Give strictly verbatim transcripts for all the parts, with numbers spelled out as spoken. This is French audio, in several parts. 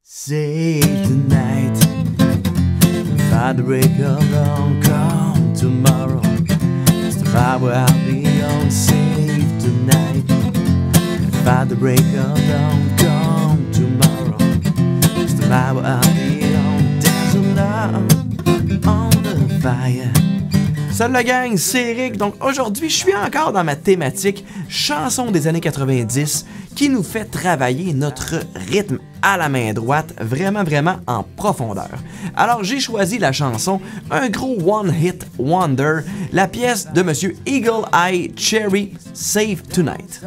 Save tonight, find the break of dawn, come tomorrow. It's the power I'll be on. Save tonight, find the break of dawn, come tomorrow. It's the power I'll be on. There's a love on the fire. Salut la gang, c'est Eric. Donc aujourd'hui, je suis encore dans ma thématique chanson des années quatre-vingt-dix qui nous fait travailler notre rythme à la main droite, vraiment vraiment en profondeur. Alors j'ai choisi la chanson, un gros One Hit Wonder, la pièce de Monsieur Eagle Eye Cherry, Save Tonight.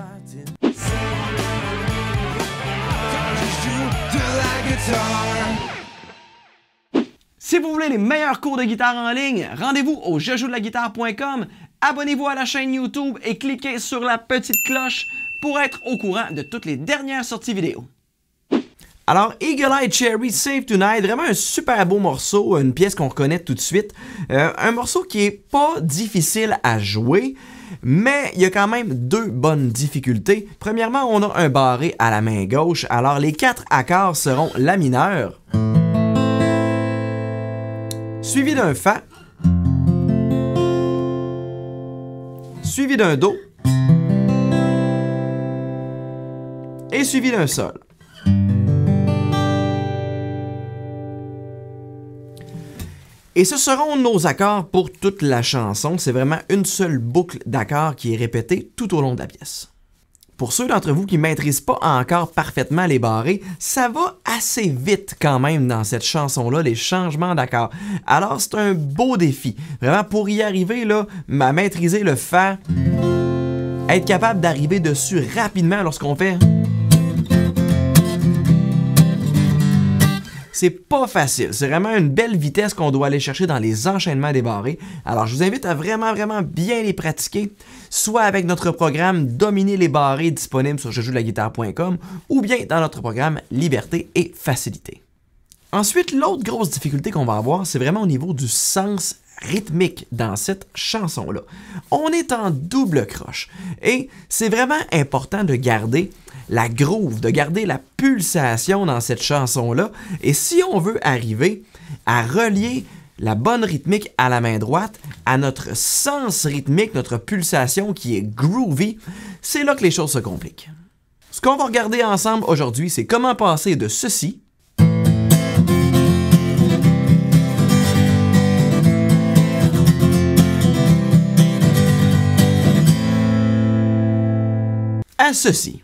Si vous voulez les meilleurs cours de guitare en ligne, rendez-vous au je joue de la guitare point com, abonnez-vous à la chaîne YouTube et cliquez sur la petite cloche pour être au courant de toutes les dernières sorties vidéo. Alors, Eagle Eye Cherry Save Tonight, vraiment un super beau morceau, une pièce qu'on reconnaît tout de suite. Euh, un morceau qui est pas difficile à jouer, mais il y a quand même deux bonnes difficultés. Premièrement, on a un barré à la main gauche, alors les quatre accords seront la mineure, suivi d'un Fa, suivi d'un Do et suivi d'un Sol. Et ce seront nos accords pour toute la chanson. C'est vraiment une seule boucle d'accords qui est répétée tout au long de la pièce. Pour ceux d'entre vous qui ne maîtrisent pas encore parfaitement les barrés, ça va assez vite quand même dans cette chanson-là, les changements d'accords. Alors c'est un beau défi. Vraiment pour y arriver, là, à maîtriser le Fa, être capable d'arriver dessus rapidement lorsqu'on fait... C'est pas facile, c'est vraiment une belle vitesse qu'on doit aller chercher dans les enchaînements des barrés. Alors je vous invite à vraiment vraiment bien les pratiquer, soit avec notre programme Dominer les barrés disponible sur je joue de la guitare point com ou bien dans notre programme Liberté et Facilité. Ensuite, l'autre grosse difficulté qu'on va avoir, c'est vraiment au niveau du sens rythmique dans cette chanson-là. On est en double croche et c'est vraiment important de garder la groove, de garder la pulsation dans cette chanson-là. Et si on veut arriver à relier la bonne rythmique à la main droite à notre sens rythmique, notre pulsation qui est groovy, c'est là que les choses se compliquent. Ce qu'on va regarder ensemble aujourd'hui, c'est comment passer de ceci à ceci.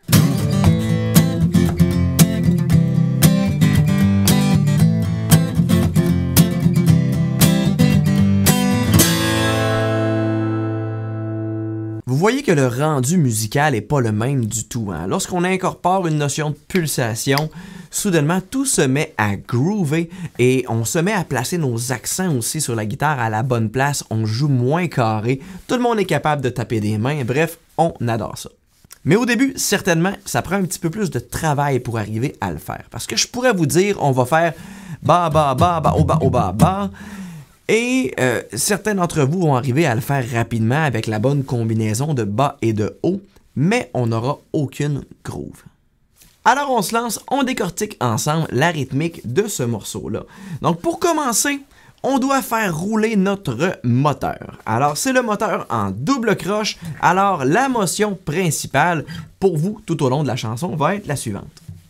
Vous voyez que le rendu musical n'est pas le même du tout. Hein? Lorsqu'on incorpore une notion de pulsation, soudainement tout se met à groover et on se met à placer nos accents aussi sur la guitare à la bonne place. On joue moins carré, tout le monde est capable de taper des mains, bref, on adore ça. Mais au début, certainement, ça prend un petit peu plus de travail pour arriver à le faire. Parce que je pourrais vous dire, on va faire ba ba ba ba o ba o ba ba. Et euh, certains d'entre vous vont arriver à le faire rapidement avec la bonne combinaison de bas et de haut, mais on n'aura aucune groove. Alors on se lance, on décortique ensemble la rythmique de ce morceau-là. Donc pour commencer, on doit faire rouler notre moteur. Alors c'est le moteur en double croche, alors la motion principale pour vous tout au long de la chanson va être la suivante.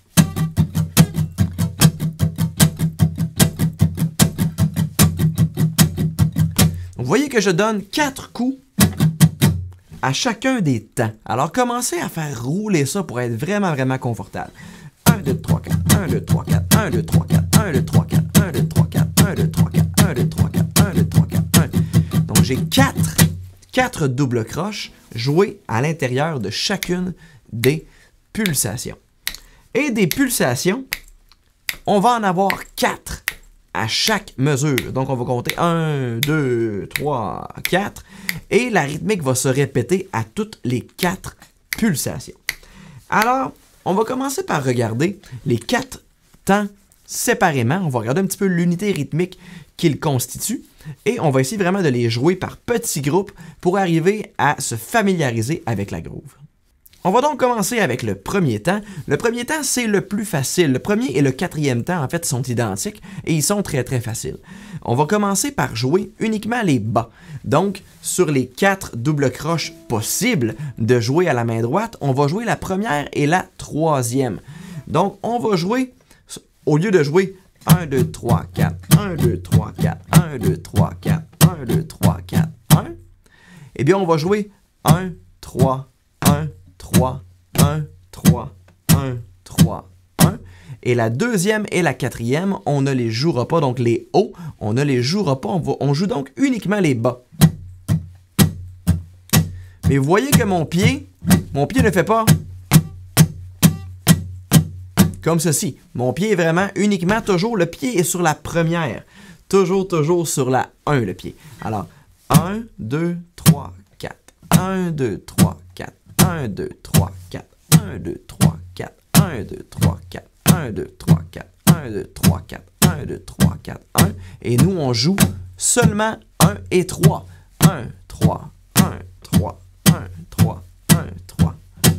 Vous voyez que je donne quatre coups à chacun des temps. Alors, commencez à faire rouler ça pour être vraiment, vraiment confortable. un, deux, trois, quatre, un, deux, trois, quatre, un, deux, trois, quatre, un, deux, trois, quatre, un, deux, trois, quatre, un, deux, trois, quatre, un, deux, trois, quatre, un, deux, trois, quatre, un. Donc, j'ai quatre, quatre doubles croches jouées à l'intérieur de chacune des pulsations. Et des pulsations, on va en avoir quatre à chaque mesure. Donc, on va compter un, deux, trois, quatre. Et la rythmique va se répéter à toutes les quatre pulsations. Alors, on va commencer par regarder les quatre temps séparément. On va regarder un petit peu l'unité rythmique qu'ils constituent. Et on va essayer vraiment de les jouer par petits groupes pour arriver à se familiariser avec la groove. On va donc commencer avec le premier temps. Le premier temps, c'est le plus facile. Le premier et le quatrième temps, en fait, sont identiques et ils sont très, très faciles. On va commencer par jouer uniquement les bas. Donc, sur les quatre doubles croches possibles de jouer à la main droite, on va jouer la première et la troisième. Donc, on va jouer, au lieu de jouer un, deux, trois, quatre, un, deux, trois, quatre, un, deux, trois, quatre, un, deux, trois, quatre, un, eh bien, on va jouer un, trois, un, trois, un, trois, un, trois, un. Et la deuxième et la quatrième, on ne les jouera pas, donc les hauts, on ne les jouera pas, on, va, on joue donc uniquement les bas. Mais vous voyez que mon pied, mon pied ne fait pas comme ceci. Mon pied est vraiment uniquement, toujours, le pied est sur la première. Toujours, toujours sur la un, le pied. Alors, un, deux, trois, quatre. un, deux, trois, quatre. un, deux, trois, quatre. un, deux, trois, quatre. un, deux, trois, quatre. un, deux, trois, quatre. un, deux, trois, quatre. un, deux, trois, quatre. un. Et nous, on joue seulement un et trois. un, trois, un, trois, un, trois, un, trois.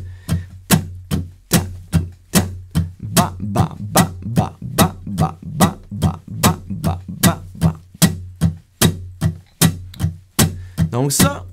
Ba, ba, ba, ba, ba, ba, ba, ba, ba, ba, ba, ba. Donc ça,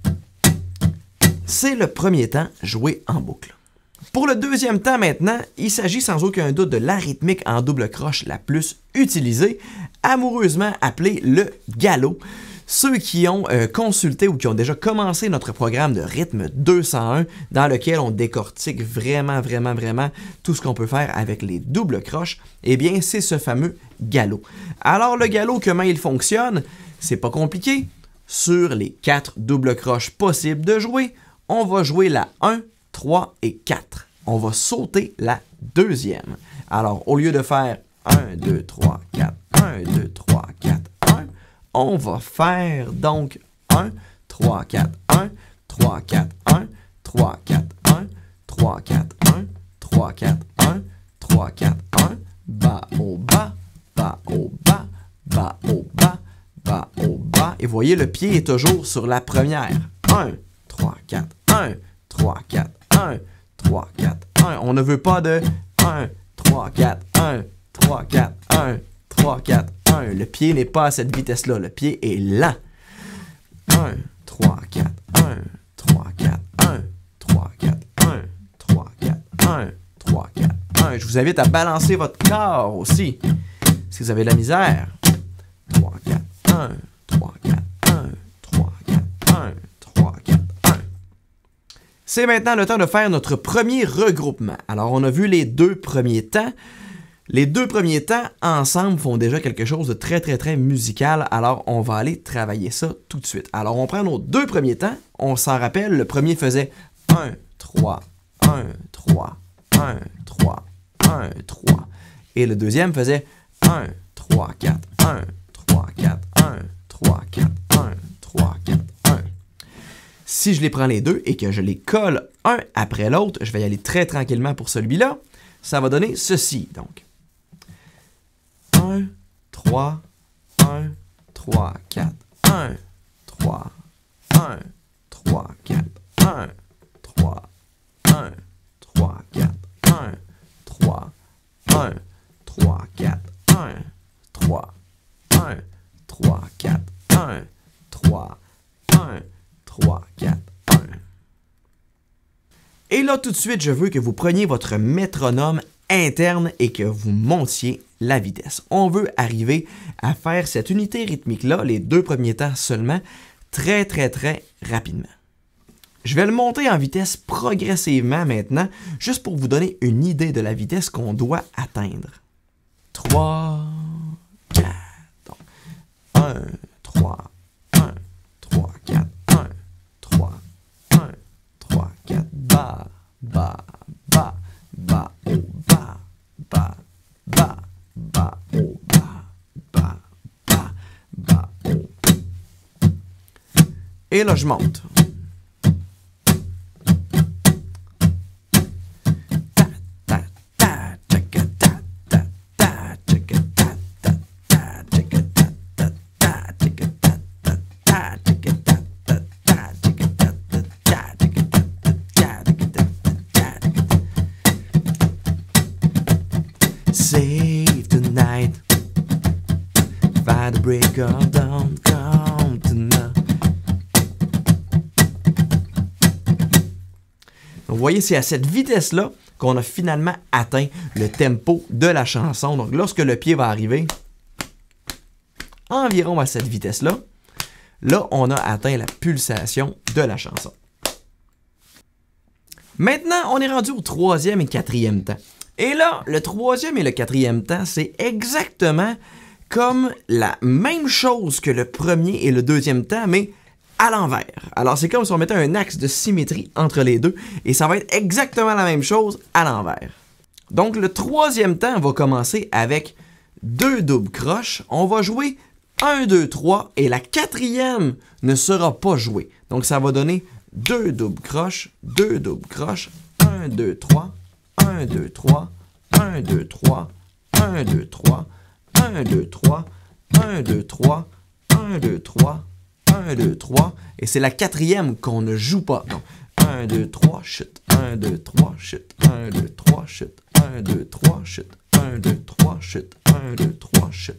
c'est le premier temps joué en boucle. Pour le deuxième temps maintenant, il s'agit sans aucun doute de la rythmique en double croche la plus utilisée, amoureusement appelée le galop. Ceux qui ont euh, consulté ou qui ont déjà commencé notre programme de rythme deux cent un, dans lequel on décortique vraiment, vraiment, vraiment tout ce qu'on peut faire avec les doubles croches, eh bien, c'est ce fameux galop. Alors, le galop, comment il fonctionne? C'est pas compliqué. Sur les quatre doubles croches possibles de jouer, on va jouer la un, trois et quatre. On va sauter la deuxième. Alors, au lieu de faire un, deux, trois, quatre, un, deux, trois, quatre, un, on va faire donc un, trois, quatre, un, trois, quatre, un, trois, quatre, un, trois, quatre, un, trois, quatre, un, trois, quatre, un, bas au bas, bas au bas, bas au bas, bas au bas. Et vous voyez, le pied est toujours sur la première. un, trois, quatre, un, trois, quatre, un, trois, quatre, un. On ne veut pas de un, trois, quatre, un, trois, quatre, un, trois, quatre, un. Le pied n'est pas à cette vitesse-là. Le pied est lent. un, trois, quatre, un, trois, quatre, un, trois, quatre, un, trois, quatre, un, trois, quatre, un. Je vous invite à balancer votre corps aussi. Si vous avez de la misère. trois, quatre, un, trois, quatre, un, trois, quatre, un, trois, quatre, un. C'est maintenant le temps de faire notre premier regroupement. Alors, on a vu les deux premiers temps. Les deux premiers temps, ensemble, font déjà quelque chose de très, très, très musical. Alors, on va aller travailler ça tout de suite. Alors, on prend nos deux premiers temps. On s'en rappelle, le premier faisait un, trois, un, trois, un, trois, un, trois. Et le deuxième faisait un, trois, quatre, un, trois, quatre, un, trois, quatre, un, trois, quatre, un. Si je les prends les deux et que je les colle un après l'autre, je vais y aller très tranquillement pour celui-là, ça va donner ceci, donc. un, trois, un, trois, quatre, un, trois, un, trois, quatre, un, trois, un, trois, quatre, un, trois, un, trois, quatre, un, trois, un, trois, quatre, un, trois, un, trois, quatre, un. Et là, tout de suite, je veux que vous preniez votre métronome interne et que vous montiez la vitesse. On veut arriver à faire cette unité rythmique-là, les deux premiers temps seulement, très, très, très rapidement. Je vais le monter en vitesse progressivement maintenant, juste pour vous donner une idée de la vitesse qu'on doit atteindre. trois, quatre, un, trois, un, trois, quatre, un, trois, un, trois, quatre, bas, bas, bas, bas, haut, bas, bas, bas, bas, haut, bas, bas, bas, bas, haut. Et là, je monte. at the break of dawn, come tonight. Vous voyez, c'est à cette vitesse-là qu'on a finalement atteint le tempo de la chanson. Donc, lorsque le pied va arriver environ à cette vitesse-là, là, on a atteint la pulsation de la chanson. Maintenant, on est rendu au troisième et quatrième temps. Et là, le troisième et le quatrième temps, c'est exactement comme la même chose que le premier et le deuxième temps, mais à l'envers. Alors, c'est comme si on mettait un axe de symétrie entre les deux, et ça va être exactement la même chose à l'envers. Donc, le troisième temps va commencer avec deux doubles croches. On va jouer un, deux, trois, et la quatrième ne sera pas jouée. Donc, ça va donner deux doubles croches, deux doubles croches, un, deux, trois, un, deux, trois, un, deux, trois, un, deux, trois, un, deux, trois, un, deux, trois, un, deux, trois, un, deux, trois, et c'est la quatrième qu'on ne joue pas. Donc, un, deux, trois, chut, un, deux, trois, chut, un, deux, trois, chut, un, deux, trois, chut, un, deux, trois, chut, un, deux, trois, chut.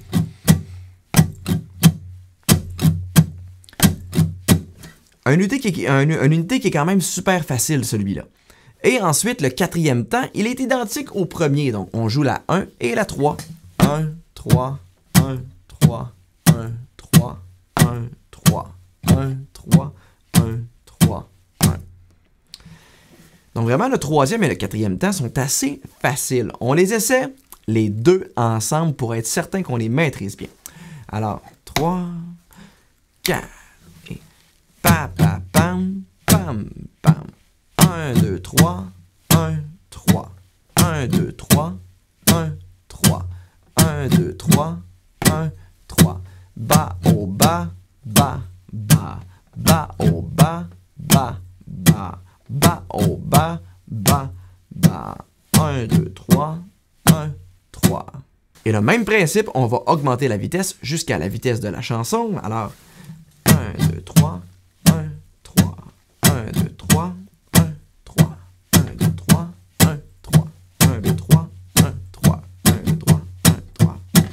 Une unité, qui est, un, une unité qui est quand même super facile, celui-là. Et ensuite, le quatrième temps, il est identique au premier. Donc, on joue la un et la trois. un, trois, un, trois, un, trois, un, trois, un, trois, un, trois, un. Donc, vraiment, le troisième et le quatrième temps sont assez faciles. On les essaie, les deux ensemble, pour être certain qu'on les maîtrise bien. Alors, trois, quatre, et pa, pa, pam, pam, pam. un, deux, trois, un, trois, un, deux, trois, un, trois, un, deux, trois, un, trois, bas, au bas, bas, bas, bas, au bas, bas, bas, bas, au bas, bas, bas, un, deux, trois, un, trois. Et le même principe, on va augmenter la vitesse jusqu'à la vitesse de la chanson. Alors, un, deux, trois, un, trois, un, deux, trois, un, trois, un, deux, trois, un, trois, un, deux, trois, un, trois, un, deux, trois, un, trois.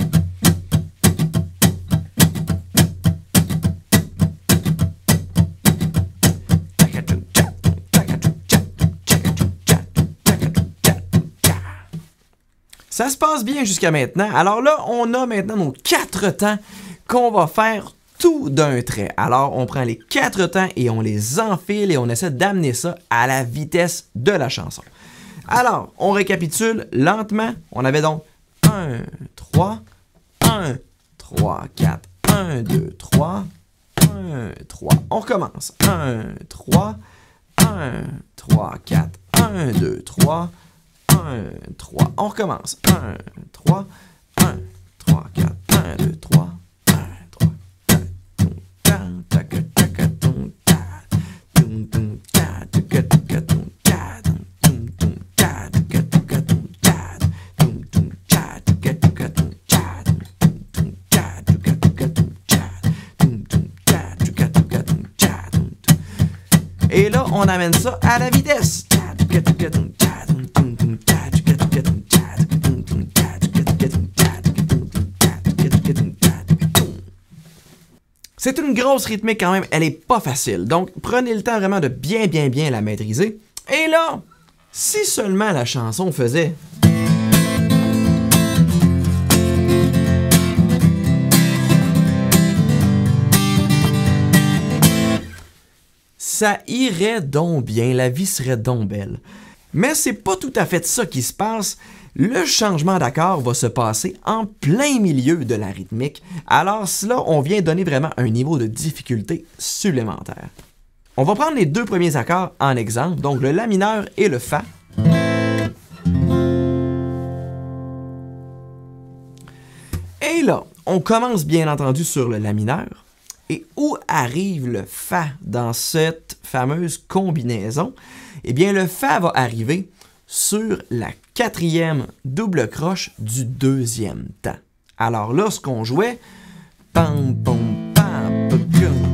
Ça se passe bien jusqu'à maintenant. Alors là, on a maintenant nos quatre temps qu'on va faire tout d'un trait. Alors, on prend les quatre temps et on les enfile et on essaie d'amener ça à la vitesse de la chanson. Alors, on récapitule lentement. On avait donc un, trois, un, trois, quatre, un, deux, trois, un, trois. On recommence. un, trois, un, trois, quatre, un, deux, trois, un, trois. On recommence. un, trois, un, trois, quatre, un, deux, trois, un, trois, et là, on amène ça à la vitesse. C'est une grosse rythmique quand même, elle est pas facile. Donc, prenez le temps vraiment de bien, bien, bien la maîtriser. Et là, si seulement la chanson faisait... ça irait donc bien, la vie serait donc belle. Mais c'est pas tout à fait ça qui se passe. Le changement d'accord va se passer en plein milieu de la rythmique. Alors là, on vient donner vraiment un niveau de difficulté supplémentaire. On va prendre les deux premiers accords en exemple, donc le La mineur et le Fa. Et là, on commence bien entendu sur le La mineur. Et où arrive le Fa dans cette fameuse combinaison? Eh bien, le Fa va arriver sur la quatrième double croche du deuxième temps. Alors là, ce qu'on jouait, pam, pam, pam, pam,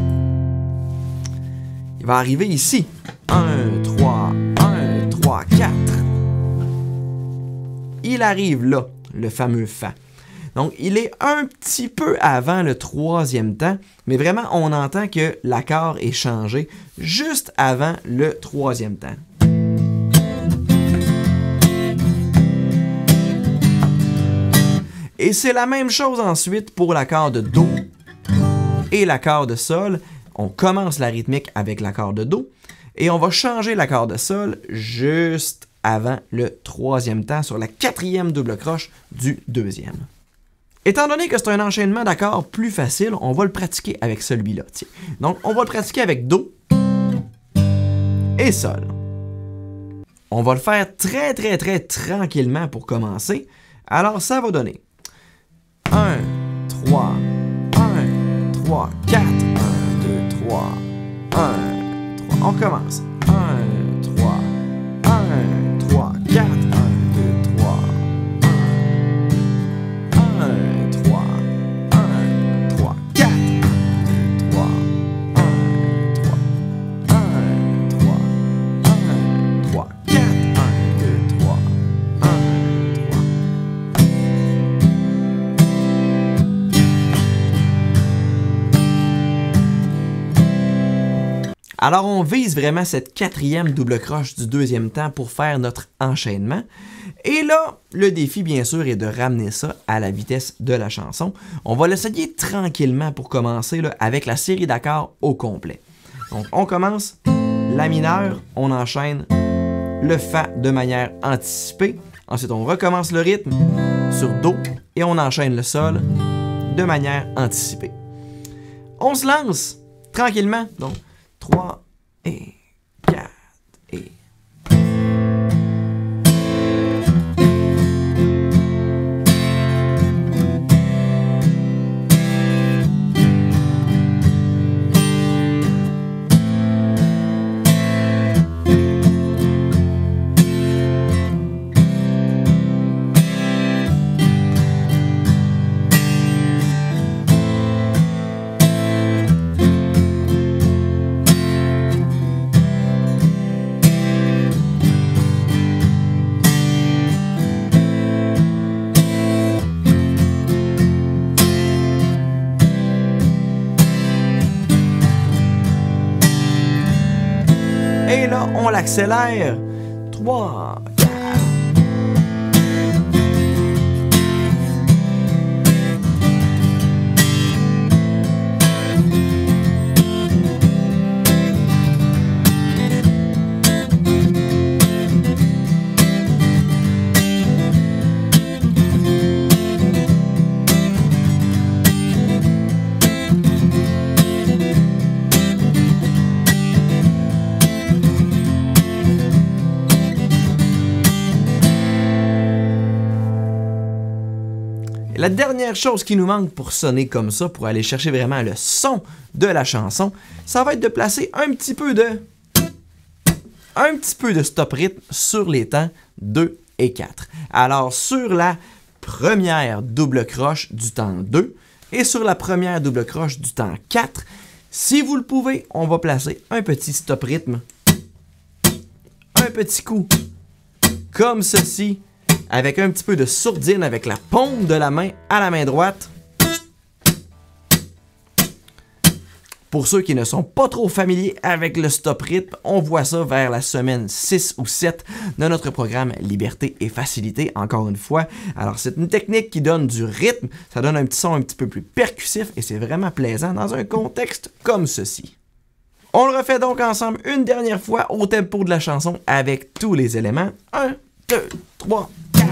il va arriver ici. un, trois, un, trois, quatre. Il arrive là, le fameux Fa. Donc, il est un petit peu avant le troisième temps, mais vraiment, on entend que l'accord est changé juste avant le troisième temps. Et c'est la même chose ensuite pour l'accord de Do et l'accord de Sol. On commence la rythmique avec l'accord de Do et on va changer l'accord de Sol juste avant le troisième temps sur la quatrième double croche du deuxième. Étant donné que c'est un enchaînement d'accords plus facile, on va le pratiquer avec celui-là. Donc, on va le pratiquer avec Do et Sol. On va le faire très, très, très tranquillement pour commencer. Alors, ça va donner un, trois, un, trois, quatre, un, deux, trois, un, trois. On commence. un, trois, un, trois, quatre, un, deux, trois, un, trois, un, trois, quatre, un, deux, trois, un, trois, un, trois, un, trois, quatre, un, deux, trois, un, trois. Alors, on vise vraiment cette quatrième double croche du deuxième temps pour faire notre enchaînement. Et là, le défi, bien sûr, est de ramener ça à la vitesse de la chanson. On va l'essayer tranquillement pour commencer là, avec la série d'accords au complet. Donc, on commence la mineure, on enchaîne le Fa de manière anticipée. Ensuite, on recommence le rythme sur Do et on enchaîne le Sol de manière anticipée. On se lance tranquillement. Donc, trois et quatre et... Et là, on l'accélère. trois, quatre. La dernière chose qui nous manque pour sonner comme ça, pour aller chercher vraiment le son de la chanson, ça va être de placer un petit peu de... un petit peu de stop rythme sur les temps deux et quatre. Alors, sur la première double croche du temps deux et sur la première double croche du temps quatre, si vous le pouvez, on va placer un petit stop rythme, un petit coup, comme ceci, avec un petit peu de sourdine avec la paume de la main à la main droite. Pour ceux qui ne sont pas trop familiers avec le stop rythme, on voit ça vers la semaine six ou sept de notre programme Liberté et Facilité, encore une fois. Alors, c'est une technique qui donne du rythme, ça donne un petit son un petit peu plus percussif et c'est vraiment plaisant dans un contexte comme ceci. On le refait donc ensemble une dernière fois au tempo de la chanson avec tous les éléments. un, deux, trois, quatre.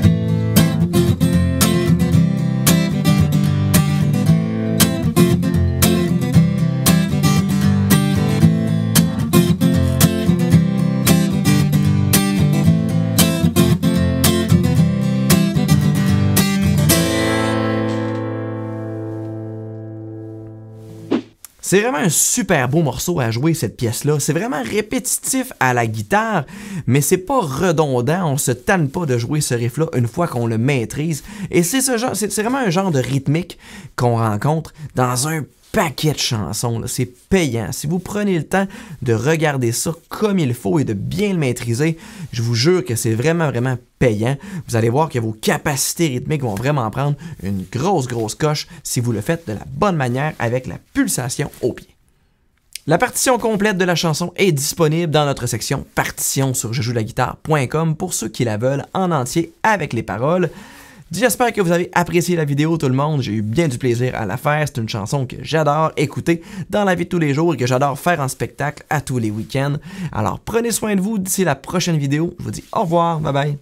C'est vraiment un super beau morceau à jouer, cette pièce-là. C'est vraiment répétitif à la guitare, mais c'est pas redondant. On se tanne pas de jouer ce riff-là une fois qu'on le maîtrise. Et c'est ce genre, c'est vraiment un genre de rythmique qu'on rencontre dans un paquet de chansons, c'est payant. Si vous prenez le temps de regarder ça comme il faut et de bien le maîtriser, je vous jure que c'est vraiment, vraiment payant. Vous allez voir que vos capacités rythmiques vont vraiment prendre une grosse, grosse coche si vous le faites de la bonne manière avec la pulsation au pied. La partition complète de la chanson est disponible dans notre section partition sur je joue la guitare point com pour ceux qui la veulent en entier avec les paroles. J'espère que vous avez apprécié la vidéo tout le monde, j'ai eu bien du plaisir à la faire, c'est une chanson que j'adore écouter dans la vie de tous les jours et que j'adore faire en spectacle à tous les week-ends. Alors prenez soin de vous d'ici la prochaine vidéo, je vous dis au revoir, bye bye.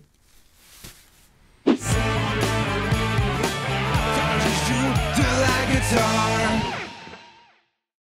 Guitar